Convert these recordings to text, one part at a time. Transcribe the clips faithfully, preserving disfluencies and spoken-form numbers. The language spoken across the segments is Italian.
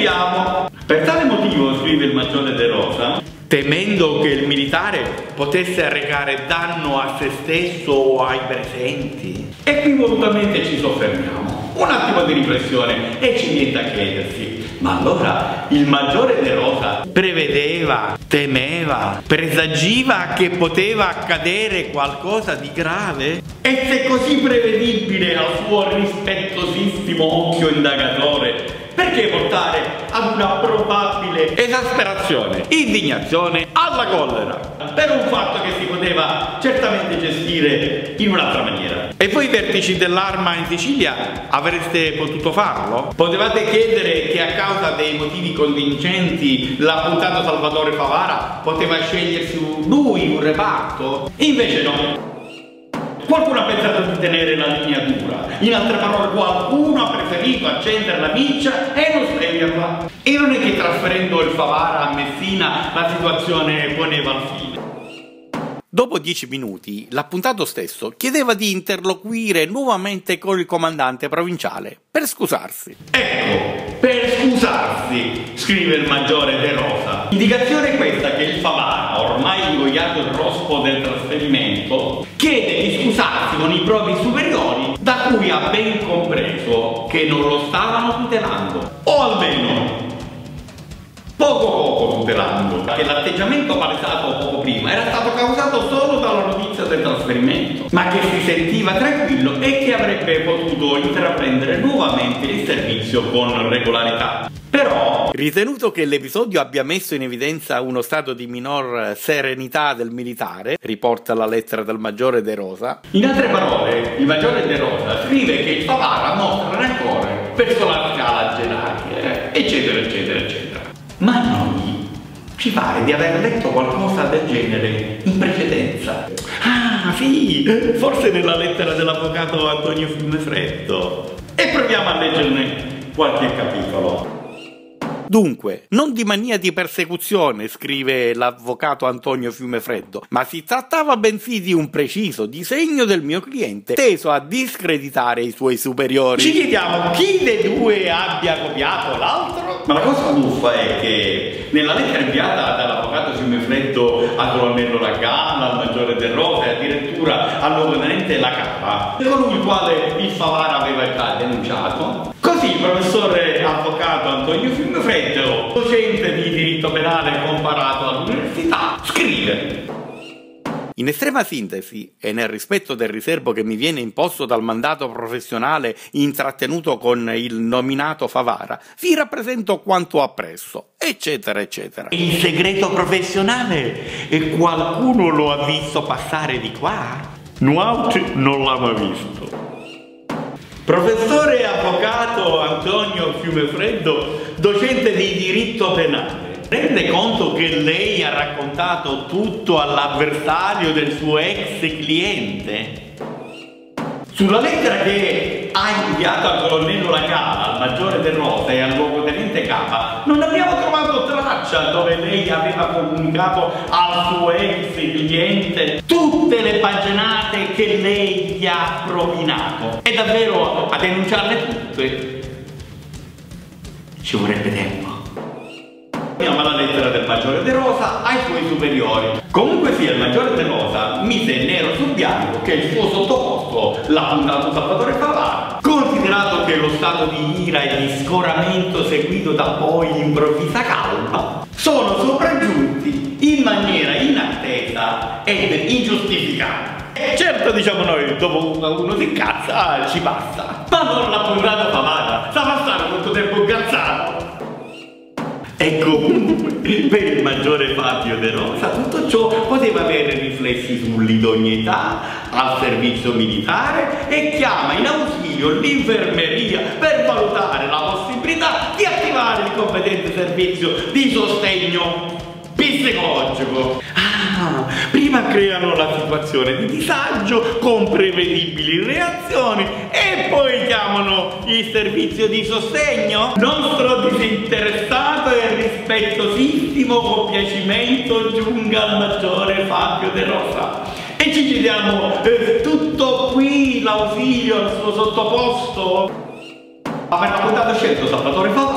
proseguiamo. Per tale motivo, scrive il maggiore De Rosa, temendo che il militare potesse arrecare danno a se stesso o ai presenti. E qui volutamente ci soffermiamo. Un attimo di riflessione e ci viene da chiedersi: ma allora il maggiore De Rosa prevedeva, temeva, presagiva che poteva accadere qualcosa di grave? E se così prevedibile al suo rispettosissimo occhio indagatore, perché portare ad una probabile esasperazione, indignazione, alla collera, per un fatto che si poteva certamente gestire in un'altra maniera? E voi vertici dell'Arma in Sicilia avreste potuto farlo? Potevate chiedere che a causa dei motivi convincenti l'appuntato Salvatore Favara poteva scegliersi lui un reparto? Invece no. Qualcuno ha pensato di tenere la linea dura, in altre parole qualcuno ha preferito accendere la miccia e non spegnerla. E non è che trasferendo il Favara a Messina la situazione poneva al fine. Dopo dieci minuti l'appuntato stesso chiedeva di interloquire nuovamente con il comandante provinciale per scusarsi. Ecco, per scusarsi, scrive il maggiore De Rosa. Indicazione questa che il Favara, ormai ingoiato il rospo del trasferimento, chiede di scusarsi con i propri superiori, da cui ha ben compreso che non lo stavano tutelando, o almeno poco poco tutelando, perché l'atteggiamento palesato poco prima era stato causato solo dalla notizia del trasferimento, ma che si sentiva tranquillo e che avrebbe potuto intraprendere nuovamente il servizio con regolarità. Però, ritenuto che l'episodio abbia messo in evidenza uno stato di minor serenità del militare, riporta la lettera del maggiore De Rosa, in altre parole, il maggiore De Rosa scrive che il Favara mostra rancore verso la scala gerarchica, eccetera, eccetera, eccetera. Ma noi ci pare di aver letto qualcosa del genere in precedenza. Ah, sì, forse nella lettera dell'avvocato Antonio Fiumefreddo. E proviamo a leggerne qualche capitolo. Dunque, non di mania di persecuzione, scrive l'avvocato Antonio Fiumefreddo, ma si trattava bensì di un preciso disegno del mio cliente, teso a discreditare i suoi superiori. Ci chiediamo chi dei due abbia copiato l'altro? Ma la cosa buffa è che nella lettera inviata dall'avvocato Fiumefreddo a colonnello Lagana, al maggiore De Rosa e addirittura al luogotenente La Capa, colui il quale il Favara aveva già denunciato, così il professore avvocato Antonio Fiumefreddo, docente di diritto penale comparato all'università, scrive: in estrema sintesi, e nel rispetto del riservo che mi viene imposto dal mandato professionale intrattenuto con il nominato Favara, vi rappresento quanto appresso, eccetera, eccetera. Il segreto professionale? E qualcuno lo ha visto passare di qua? Nuauti non l'ha mai visto. Professore e avvocato Antonio Fiumefreddo, docente di diritto penale, rende conto che lei ha raccontato tutto all'avversario del suo ex cliente? Sulla lettera che ha inviato al colonnello Lagana, al maggiore De Rosa e al luogotenente Capa, non abbiamo trovato traccia dove lei aveva comunicato al suo ex cliente tutte le paginate che lei gli ha propinato. E davvero a denunciarle tutte ci vorrebbe tempo. Andiamo alla lettera del maggiore De Rosa ai suoi superiori. Comunque sia, il maggiore De Rosa mise nero su bianco che il suo sottoposto, l'appuntato Salvatore Favara, considerato che lo stato di ira e di scoramento seguito da poi l'improvvisa calma, sono sopraggiunti in maniera inattesa ed ingiustificata. E certo, diciamo noi, dopo uno si incazza, ci passa. Ma non l'appuntato Favara, sa passare molto tempo incazzato. E comunque, per il maggiore Fabio De Rosa, tutto ciò poteva avere riflessi sull'idoneità al servizio militare e chiama in ausilio l'infermeria per valutare la possibilità di attivare il competente servizio di sostegno psicologico. Ah, prima creano la situazione di disagio con prevedibili reazioni e poi chiamano il servizio di sostegno. Nostro disinteressato e rispettosissimo compiacimento giunga al maggiore Fabio De Rosa. E ci chiediamo, eh, tutto qui l'ausilio al suo sottoposto? Ma per l'appuntato scelto Salvatore Favara,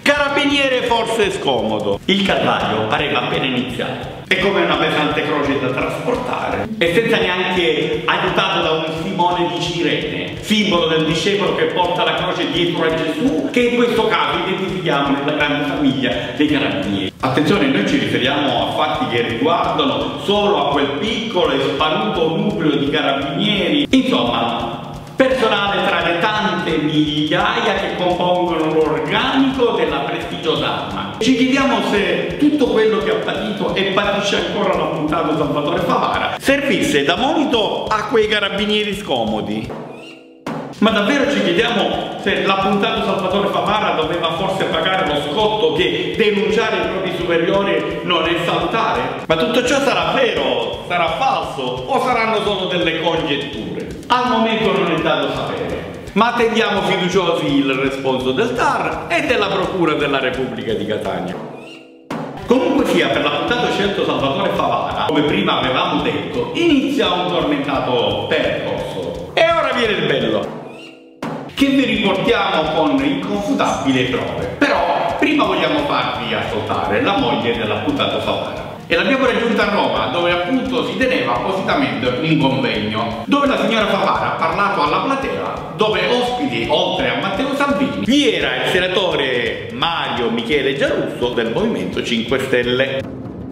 Carabiniere forse scomodo. Il calvario pareva appena iniziato. È come una pesante croce da trasportare e senza neanche aiutato da un Simone di Cirene, simbolo del discepolo che porta la croce dietro a Gesù, che in questo caso identifichiamo nella grande famiglia dei carabinieri. Attenzione, noi ci riferiamo a fatti che riguardano solo a quel piccolo e sparuto nucleo di carabinieri, insomma personale tra le tante migliaia che compongono l'organico della prestigiosa arma. Ci chiediamo se tutto quello che ha patito e patisce ancora l'appuntato Salvatore Favara servisse da monito a quei carabinieri scomodi. Ma davvero ci chiediamo se l'appuntato Salvatore Favara doveva forse pagare lo scotto che denunciare i propri superiori non è salutare? Ma tutto ciò sarà vero, sarà falso o saranno solo delle congetture? Al momento non è dato sapere, ma attendiamo fiduciosi il responso del T A R e della Procura della Repubblica di Catania. Comunque sia, per l'appuntato scelto Salvatore Favara, come prima avevamo detto, inizia un tormentato percorso. E ora viene il bello, che vi riportiamo con inconfutabili prove. Però prima vogliamo farvi ascoltare la moglie dell'appuntato Favara. E l'abbiamo raggiunta a Roma, dove appunto si teneva appositamente un convegno, dove la signora Favara ha parlato alla platea, dove ospiti, oltre a Matteo Salvini, vi era il senatore Mario Michele Giarrusso del Movimento cinque Stelle.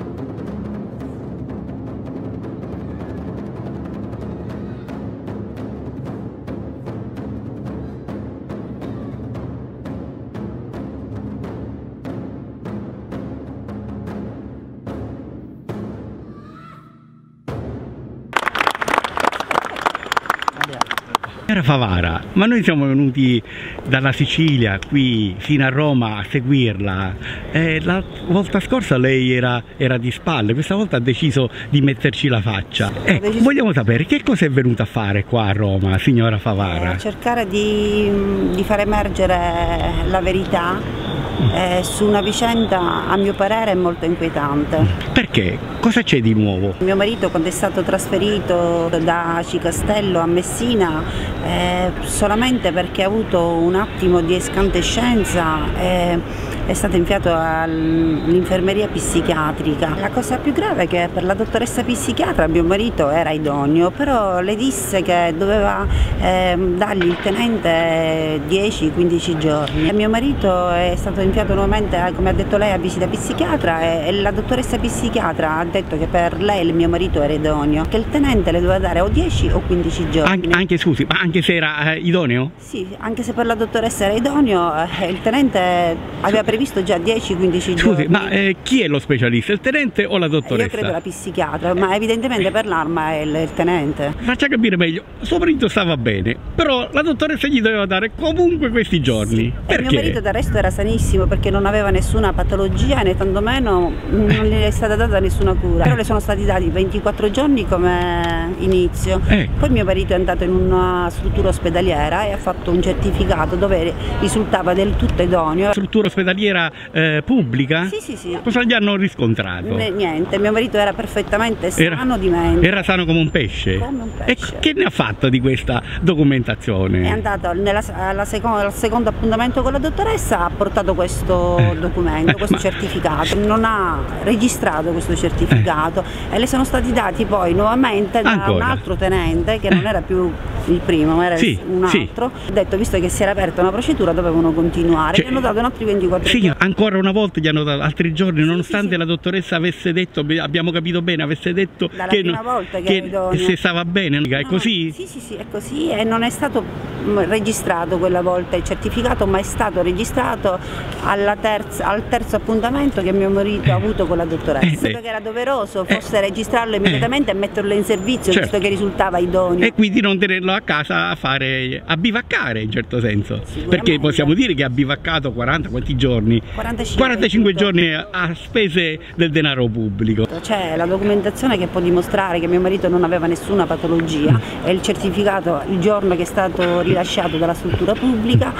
Signora Favara, ma noi siamo venuti dalla Sicilia qui fino a Roma a seguirla. Eh, la volta scorsa lei era, era di spalle, questa volta ha deciso di metterci la faccia. Eh, vogliamo sapere che cosa è venuta a fare qua a Roma, signora Favara? Eh, cercare di, di far emergere la verità eh, su una vicenda a mio parere molto inquietante. Perché? Cosa c'è di nuovo? Mio marito, quando è stato trasferito da Cicastello a Messina, eh, solamente perché ha avuto un attimo di escandescenza, eh, è stato inviato all'infermeria psichiatrica. La cosa più grave è che per la dottoressa psichiatra mio marito era idoneo, però le disse che doveva eh, dargli il tenente dieci quindici giorni. E mio marito è stato inviato nuovamente, come ha detto lei, a visita psichiatra e, e la dottoressa psichiatra ha detto che per lei il mio marito era idoneo, che il tenente le doveva dare o dieci o quindici giorni. Anche, anche scusi, ma anche se era eh, idoneo? Sì, anche se per la dottoressa era idoneo, eh, il tenente aveva previsto già dieci quindici giorni. Scusi, ma eh, chi è lo specialista, il tenente o la dottoressa? Io credo la psichiatra, ma evidentemente per l'arma è il, il tenente. Faccia capire meglio, suo marito stava bene, però la dottoressa gli doveva dare comunque questi giorni. Sì. Perché? E mio marito del resto era sanissimo perché non aveva nessuna patologia né tantomeno non gli è stata data nessuna cura. Però le sono stati dati ventiquattro giorni come inizio. Eh. Poi mio marito è andato in una struttura ospedaliera e ha fatto un certificato dove risultava del tutto idoneo. Struttura ospedaliera eh, pubblica? Sì, sì, sì. Cosa gli hanno riscontrato? N niente, mio marito era perfettamente sano era, di mente. Era sano come un pesce? Come un pesce. E che ne ha fatto di questa documentazione? È andato nella, alla seconda, al secondo appuntamento con la dottoressa, ha portato questo eh. documento, eh, questo ma... certificato, non ha registrato questo certificato eh. e le sono stati dati poi nuovamente da Ancora. un altro tenente che eh. non era più il primo, ma era sì, un altro. Sì. Ha detto, visto che si era aperta una procedura, dovevano continuare. Cioè, gli hanno dato altri ventiquattro sì, giorni. Ancora una volta gli hanno dato altri giorni, sì, nonostante sì, sì. la dottoressa avesse detto, abbiamo capito bene, avesse detto Dalla che, prima non, volta che, che se stava bene, no, è così? Sì, sì, sì, è così e non è stato registrato quella volta il certificato, ma è stato registrato alla terza, al terzo appuntamento che mio marito eh. ha avuto con la dottoressa. Eh, Credo eh. che era doveroso fosse eh. registrarlo immediatamente eh. e metterlo in servizio, certo. visto che risultava idoneo. E quindi non tenerlo a casa a fare, a bivaccare in certo senso. Perché possiamo dire che ha bivaccato quaranta quanti giorni? quarantacinque, quarantacinque giorni a spese del denaro pubblico. C'è la documentazione che può dimostrare che mio marito non aveva nessuna patologia mm. e il certificato il giorno che è stato rilasciato dalla struttura pubblica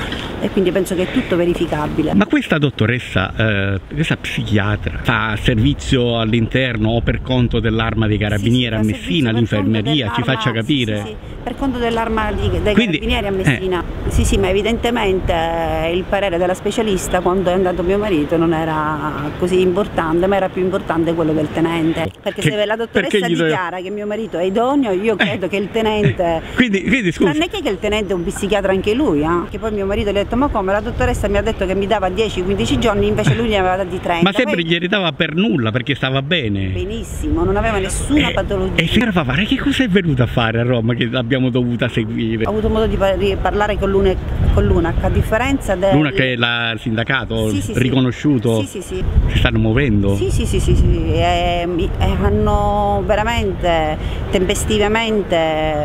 e quindi penso che è tutto verificabile. Ma questa dottoressa, eh, questa psichiatra, fa servizio all'interno o per conto dell'Arma dei Carabinieri sì, sì, a Messina, l'infermeria, ci faccia capire? Sì, sì, sì, per conto dell'Arma dei Quindi, Carabinieri a Messina. Eh. Sì, sì, ma evidentemente il parere della specialista quando è andato mio marito non era così importante, ma era più importante quello del tenente. Perché che, se la dottoressa dichiara che mio marito è idoneo, io credo eh. che il tenente... Quindi, quindi scusa. Non è che il tenente è un psichiatra anche lui, eh? Che poi mio marito gli ha detto, ma come, la dottoressa mi ha detto che mi dava dieci quindici giorni, invece lui ne aveva dati trenta. Ma sempre poi... glieli dava per nulla, perché stava bene. Benissimo, non aveva nessuna e, patologia. E signora Favara, che cosa è venuta a fare a Roma che l'abbiamo dovuta seguire? Ho avuto modo di parlare con l'U N A C, a differenza del... L'U N A C è il sindacato sì, sì, riconosciuto? Sì, sì, sì. Si stanno muovendo? Sì, sì, sì, sì, sì. E, e hanno veramente tempestivamente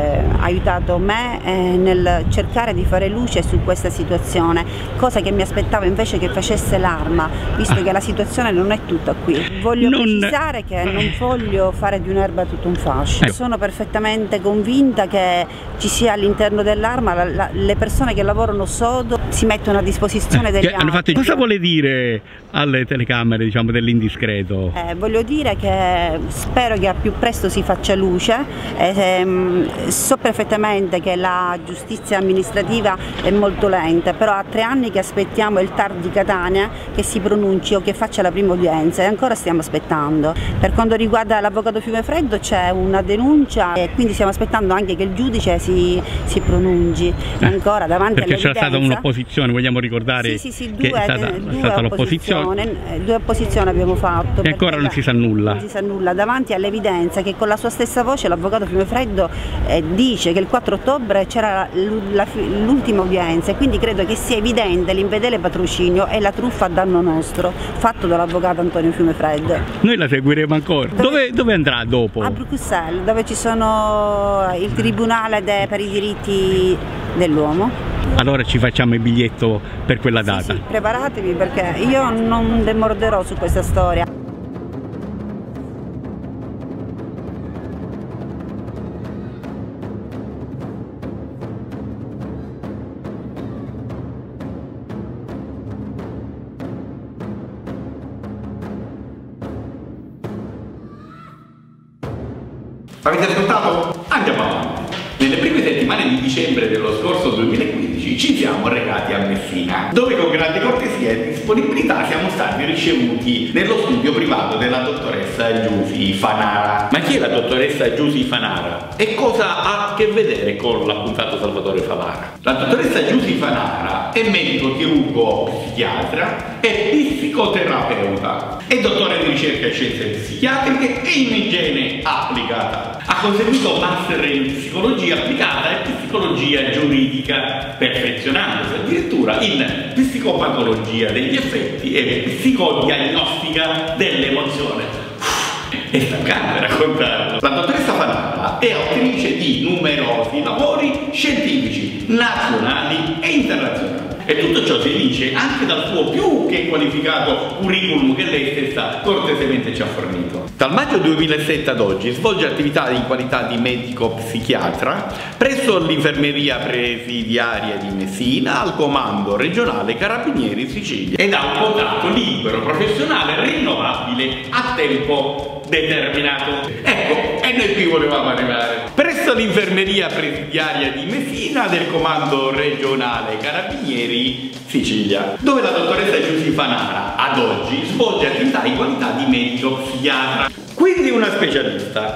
aiutato me eh, nel cercare di fare luce su questa situazione, cosa che mi aspettavo invece che facesse l'Arma, visto ah. che la situazione non è tutta qui. Voglio non... precisare che non voglio fare di un'erba tutto un fascio. Eh. Sono perfettamente convinta che ci sia all'interno dell'Arma la, la, le persone che lavorano sodo si mettono a disposizione eh, degli altri. Fatto... Cosa vuole dire alle telecamere, diciamo, dell'indiscreto? Eh, voglio dire che spero che a più presto si faccia luce. Eh, ehm, so perfettamente che la giustizia amministrativa è molto lenta, però ha tre anni che aspettiamo il T A R di Catania che si pronunci o che faccia la prima udienza e ancora stiamo aspettando. Per quanto riguarda l'avvocato Fiumefreddo c'è una denuncia e quindi stiamo aspettando anche che il giudice si, si pronunci ancora davanti perché all'evidenza. Perché c'è stata un'opposizione, vogliamo ricordare sì, sì, sì, che due, è stata, due, è stata l'opposizione. Due opposizioni abbiamo fatto. E ancora non si sa nulla. Non si sa nulla, davanti all'evidenza che con la sua stessa voce l'avvocato Fiumefreddo eh, dice che il quattro ottobre c'era l'ultima udienza e quindi credo che sia evidente l'infedele patrocinio e la truffa a danno nostro fatto dall'avvocato Antonio Fiumefreddo. Noi la seguiremo ancora. Dove, dove, dove andrà dopo? A Bruxelles, dove ci sono il Tribunale de, per i diritti dell'uomo. Allora ci facciamo il biglietto per quella data. Sì, sì, preparatevi perché io non demorderò su questa storia. Avete ascoltato? Andiamo avanti. Nelle prime settimane di dicembre dello scorso duemilaquindici ci siamo recati a Messina, dove con grande cortesia e disponibilità siamo stati ricevuti nello studio privato della dottoressa Giusy Fanara. Ma chi è la dottoressa Giusy Fanara? E cosa ha a che vedere con l'appuntato Salvatore Favara? La dottoressa Giusy Fanara è medico chirurgo psichiatra e psicoterapeuta. È dottore di ricerca in scienze psichiatriche e in igiene applicata. Ha conseguito master in psicologia applicata e psicologia giuridica, perfezionandosi addirittura in psicopatologia degli effetti e psicodiagnostica dell'emozione. È stancante raccontarlo. La dottoressa Fanara è autrice di numerosi lavori scientifici nazionali e internazionali. E tutto ciò si evince anche dal suo più che qualificato curriculum che lei stessa cortesemente ci ha fornito. Dal maggio duemilasette ad oggi svolge attività in qualità di medico psichiatra presso l'infermeria presidiaria di Messina al comando regionale Carabinieri Sicilia ed ha un contratto libero professionale rinnovabile a tempo determinato. Ecco, e noi qui volevamo arrivare. Presso l'infermeria presidiaria di Messina del comando regionale Carabinieri Sicilia, dove la dottoressa Giusy Fanara ad oggi svolge attività in qualità di medico psichiatra. Quindi una specialista.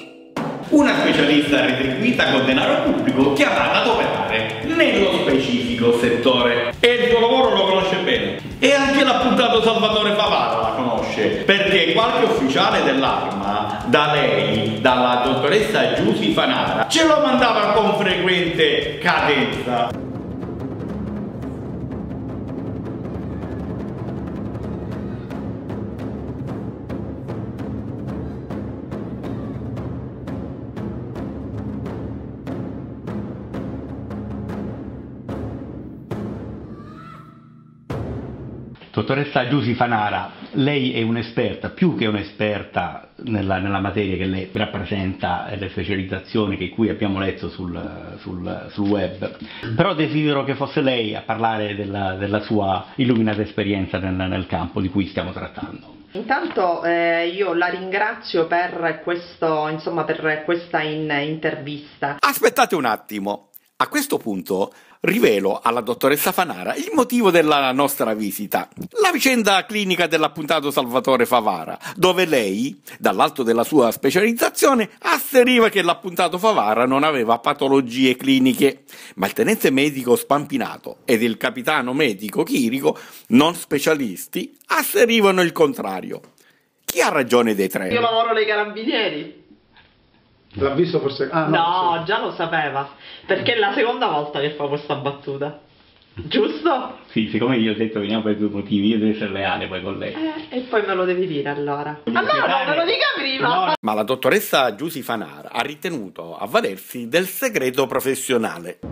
Una specialista retribuita con denaro pubblico chiamata ad operare nello specifico settore. E il suo lavoro lo conosce bene. E anche l'appuntato Salvatore Favara la conosce, perché qualche ufficiale dell'Arma da lei, dalla dottoressa Giusy Fanara, ce lo mandava con frequente cadenza. Dottoressa Giusy Fanara, lei è un'esperta, più che un'esperta nella, nella materia che lei rappresenta e le specializzazioni che qui abbiamo letto sul, sul, sul web, però desidero che fosse lei a parlare della, della sua illuminata esperienza nel, nel campo di cui stiamo trattando. Intanto eh, io la ringrazio per, questo, insomma, per questa in, intervista. Aspettate un attimo. A questo punto rivelo alla dottoressa Fanara il motivo della nostra visita, la vicenda clinica dell'appuntato Salvatore Favara, dove lei, dall'alto della sua specializzazione, asseriva che l'appuntato Favara non aveva patologie cliniche, ma il tenente medico Spampinato ed il capitano medico Chirico, non specialisti, asserivano il contrario. Chi ha ragione dei tre? Io lavoro nei carabinieri. L'ha visto forse? Ah, no, no, forse... già lo sapeva, perché è la seconda volta che fa questa battuta, giusto? Sì, siccome io ho detto che veniamo per due motivi, io devo essere leale poi con lei. Eh, e poi me lo devi dire allora. Voglio Allora spiegare... no, me lo dica prima! No. Ma la dottoressa Giusy Fanara ha ritenuto avvalersi del segreto professionale.